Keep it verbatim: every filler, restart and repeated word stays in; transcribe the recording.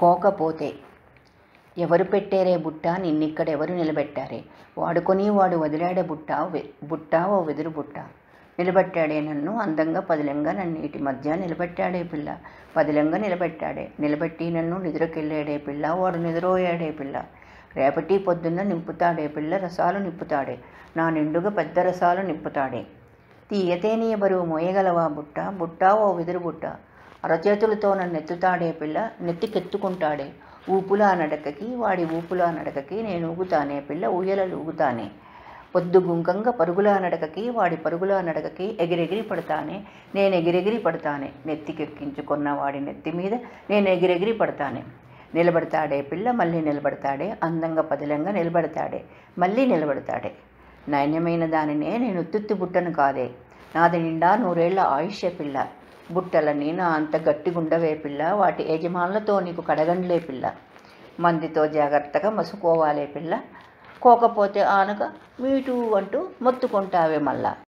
కోకపోతే ఎవరు పెట్టారే బుట్ట నిన్నిక్కడెవరు నిలబెట్టారే వాడుకొని వాడు వదిలాడే బుట్ట బుట్ట ఓ వెదురు బుట్ట నిలబెట్టాడే నన్ను అందంగా పదిలంగా నన్నీటి మధ్య నిలబెట్టాడే పిల్ల పదిలంగా నిలబెట్టాడే నిలబెట్టి నన్ను నిద్రకెళ్ళాడే పిల్ల వాడు నిద్రోయాడే పిల్ల రేపటి పొద్దున్న నింపుతాడే పిల్ల రసాలు నింపుతాడే నా నిండుగా పెద్ద రసాలు నింపుతాడే తీయతేనీయ బరువు మోయగలవా బుట్ట బుట్ట ఓ వెదురు బుట్ట అరచేతులతో నన్ను ఎత్తుతాడే పిల్ల నెత్తికెత్తుకుంటాడే ఊపులా నడకకి వాడి ఊపులా నడకకి నేను ఊగుతానే పిల్ల ఊయలలు ఊగుతానే పొద్దు గుంకంగా పరుగులా నడకకి వాడి పరుగులా నడకకి ఎగిరెగిరి పడతానే నేను ఎగిరెగిరి పడతానే నెత్తికెక్కించుకున్న వాడి నెత్తి మీద నేను ఎగిరెగిరి పడతానే నిలబడతాడే పిల్ల మళ్ళీ నిలబడతాడే అందంగా పదిలంగా నిలబడతాడే మళ్ళీ నిలబడతాడే నాణ్యమైన దానినే నేను ఉత్తుత్తి బుట్టను కాదే నాది నిండా నూరేళ్ల ఆయుష్య పిల్ల బుట్టలన్నీ నా అంత గట్టిగుండవే పిల్ల వాటి యజమానులతో నీకు కడగండ్లే పిల్ల మందితో జాగ్రత్తగా మసుకోవాలే పిల్ల కోకపోతే ఆనక మీటూ అంటూ మొత్తుకుంటావే మళ్ళా.